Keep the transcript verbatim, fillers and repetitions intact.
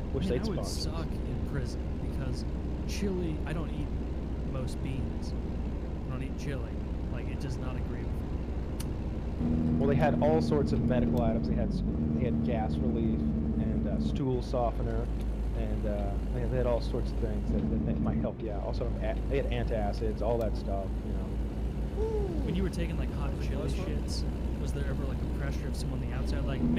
Wish Man, they'd I would sponsor. suck in prison because chili. I don't eat most beans. I don't eat chili. Like it does not agree with me. Well, they had all sorts of medical items. They had they had gas relief and uh, stool softener, and uh, they, they had all sorts of things that, that, that might help you out. Also, a- they had antacids, all that stuff. You know. When you were taking like hot chili shits, was there ever like a pressure of someone on the outside like,